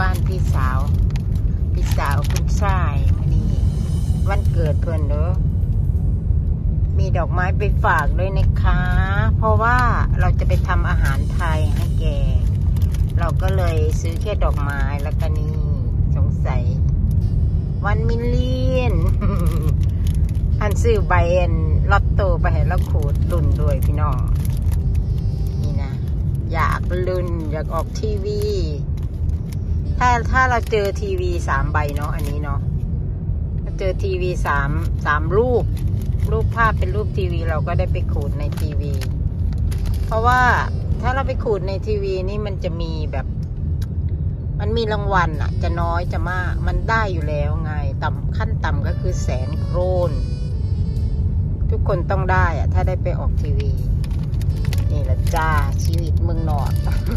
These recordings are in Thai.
านพี่สาวคุณชายนี่วันเกิดเพื่อนเด้อมีดอกไม้ไปฝากด้วยนะคะเพราะว่าเราจะไปทำอาหารไทยให้แกเราก็เลยซื้อแค่ดอกไม้แล้วก็นี่สงสัย1 มิลเลียน อันซื้อใบลอตโต้ไปให้เราขูดลุ่นด้วยพี่น้องนี่นะอยากลุ้นอยากออกทีวีถ้าเราเจอทีวี3 ใบเนาะอันนี้เนาะถ้าเจอทีวี3 รูปภาพเป็นรูปทีวีเราก็ได้ไปขูดในทีวีเพราะว่าถ้าเราไปขูดในทีวีนี่มันจะมีแบบมันมีรางวัลอะจะน้อยจะมากมันได้อยู่แล้วไงขั้นต่ำก็คือ100,000 โครนทุกคนต้องได้อะถ้าได้ไปออกทีวีนี่ละจ้าชีวิตเมืองนอก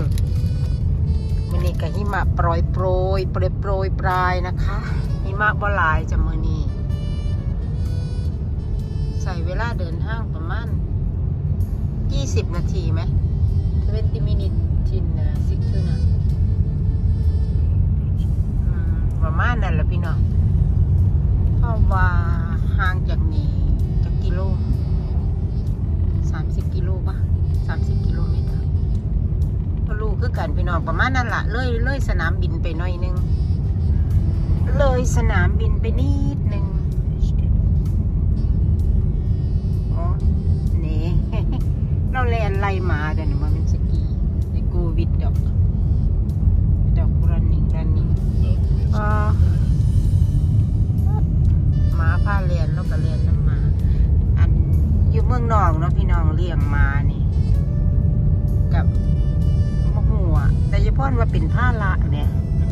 มันนี่กับหิมะโปรยปลายนะคะหิมะบ่หลายจะมื้อนี้ใส่เวลาเดินห้างประมาณ20 นาทีไหม20 minutes in 6 นะประมาณนั้นแหละพี่น้องเพราะว่าห่างจากนี้จากกิโล30 กิโลป่ะ30 กิโลเมตรก็รู้คือกันพี่น้องประมาณนั้นละเลยสนามบินไปหน่อยนึงเลยสนามบินไปนิดนึงอ๋อนี่ เราแลนไล่มาแต่เนี่ยมันสกีในโควิดดอกรันนิ่งหมาผ้าเรียนแล้วก็เรียนน้ำหมาอันอยู่เมืองนอกเนาะพี่น้องเลี้ยงมานี่กับมะหัวแต่เฉพาะว่าเป็นผ้าละเนี่ย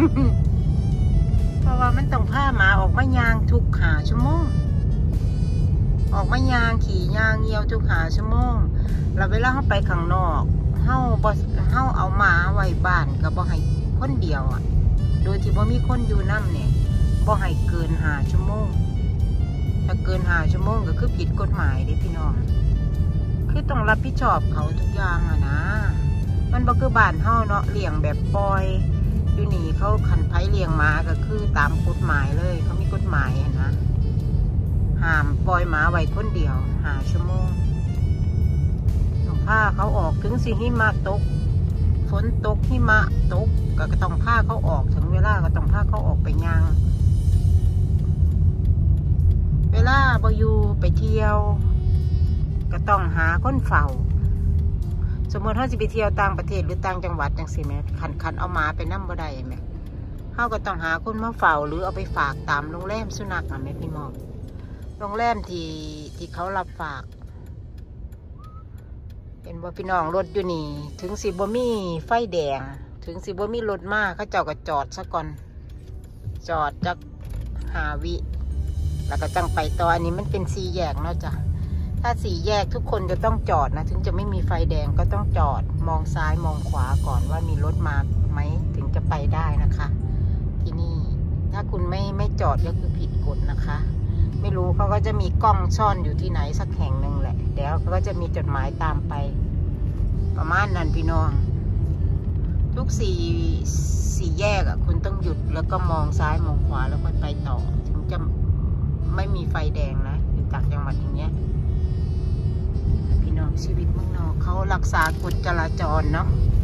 เพราะว่ามันต้องผ้าหมาออกมายางทุก5 ชั่วโมงออกมายางขี่ยางเงียวทุก5 ชั่วโมงแล้วเวลาเขาไปข้างนอกเฮาเอาหมาไว้บ้านก็บ่ให้คนเดียวอ่ะโดยที่บ่มีคนอยู่นำเนี่ยบ่ให้เกิน5 ชั่วโมงถ้าเกิน5 ชั่วโมงก็คือผิดกฎหมายเด้พี่น้องคือต้องรับผิดชอบเขาทุกอย่างอะนะมันบ่คือบ้านเฮาเนาะเลี้ยงแบบปล่อยอยู่นี่เขาคันไผเลี้ยงหมาก็คือตามกฎหมายเลยเขามีกฎหมายอะนะห้ามปล่อยหมาไว้คนเดียว5 ชั่วโมงต้องพาเขาออกถึงสิหิมะตกฝนตกหิมะตกก็ต้องพาเขาออกถึงเวลาก็ต้องพาเขาออกไปย่างเวลาบ่อยู่ไปเที่ยวก็ต้องหาคนเฝ้าสมมติเขาจะไปเที่ยวต่างประเทศหรือต่างจังหวัดจังสิแม่คันเอาหมาไปนั่งบ่ได้ไหมเขาก็ต้องหาคนมาเฝ้าหรือเอาไปฝากตามโรงแรมสุนัขอ่ะแม่พี่น้องโรงแรมที่เขารับฝากเป็นบ่พี่น้องรถอยู่นี่ถึงสิบ่มีไฟแดงถึงสิบ่มีรถมาเขาเจ้าก็จอดซะก่อนจอดจัก5 วิแล้วก็จังไปต่ออันนี้มันเป็น4 แยกเนาะจ้ะถ้า4 แยกทุกคนจะต้องจอดนะถึงจะไม่มีไฟแดงก็ต้องจอดมองซ้ายมองขวาก่อนว่ามีรถมาไหมถึงจะไปได้นะคะที่นี่ถ้าคุณไม่จอดก็คือผิดกฎนะคะไม่รู้เขาก็จะมีกล้องซ่อนอยู่ที่ไหนสักแห่งหนึ่งแหละเดี๋ยวเขาก็จะมีจดหมายตามไปประมาณนั้นพี่น้องทุก4 แยกอ่ะคุณต้องหยุดแล้วก็มองซ้ายมองขวาแล้วค่อยไปต่อถึงจะไม่มีไฟแดงนะอยู่ต่างจังหวัดอย่างเงี้ยพี่น้องชีวิตเมืองนอกเขารักษากฎจราจรเนาะ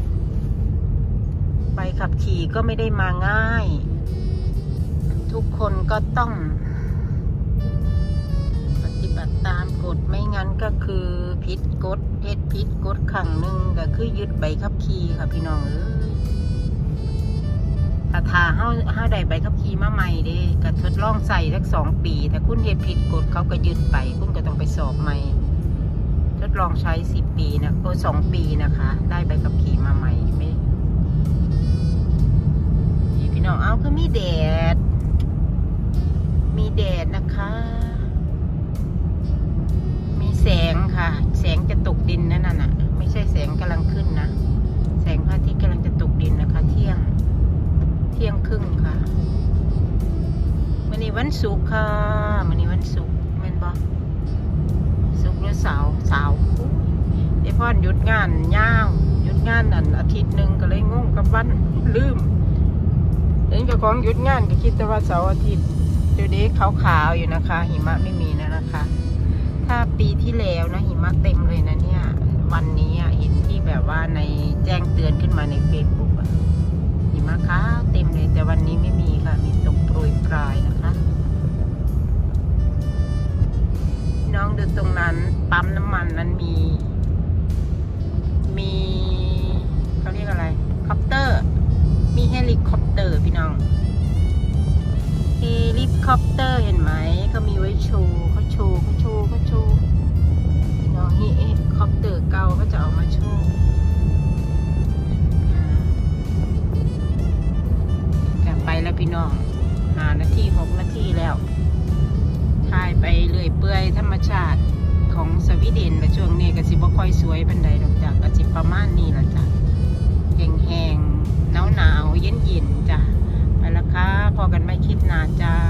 ใบขับขี่ก็ไม่ได้มาง่ายทุกคนก็ต้องปฏิบัติตามกฎไม่งั้นก็คือผิดกฎผิดกฎครั้งหนึ่งก็คือยึดใบขับขี่ค่ะพี่น้องถ้าเฮาได้ใบขับขี่มาใหม่เด้ก็ทดลองใส่สัก2 ปีถ้าคุณเฮ็ดผิดกฎเขาก็ยึดไปคุณก็ต้องไปสอบใหม่ทดลองใช้10 ปีนะก็2 ปีนะคะได้ใบขับขี่มาใหม่ไม่พี่น้องเอาคือมีแดดนะคะมีแสงค่ะแสงจะตกดินนั่นน่ะไม่ใช่แสงกำลังขึ้นนะแสงพระอาทิตย์กำลังจะตกดินนะคะเที่ยงครึ่งค่ะวันนี้วันศุกร์ค่ะวันนี้วันศุกร์แม่นบ่ศุกร์หรือเสาร์ไอ้พ่อหยุดงานยาวหยุดงานอาทิตย์หนึ่งก็เลยงงกับวันลืมเห็นกับของหยุดงานก็คิดแต่ว่าเสาร์อาทิตย์ดูดิขาวๆอยู่นะคะหิมะไม่มีนะคะ ถ้าปีที่แล้วนะหิมะเต็มเลยนะเนี่ยวันนี้เห็นที่แบบว่าในแจ้งเตือนขึ้นมาในเฟซบุ๊กหิมะขาวเต็มเลยแต่วันนี้ไม่มีค่ะมีตกโปรยปลายนะคะน้องดูตรงนั้นปั๊มน้ำมันนั้นมีเขาเรียกอะไรคอปเตอร์มีเฮลิคอปเตอร์พี่น้องเฮลิคอปเตอร์เห็นไหมเขามีไว้โชว์เขาโชว์พี่น้องเฮลิคอปเตอร์เก่าก็จะเอามาโชว์จะไปแล้วพี่น้อง5 นาที 6 นาทีแล้วถ่ายไปเรื่อยเปื่อยธรรมชาติของสวีเดนและช่วงนี้ก็สิบ่ค่อยสวยบันไดดอกจากก็สิประมาณนี้ละจ้ะแห้งๆหนาวๆเย็นๆจ้ะไปละค่ะพอกันไม่คลิปหน้าจ้า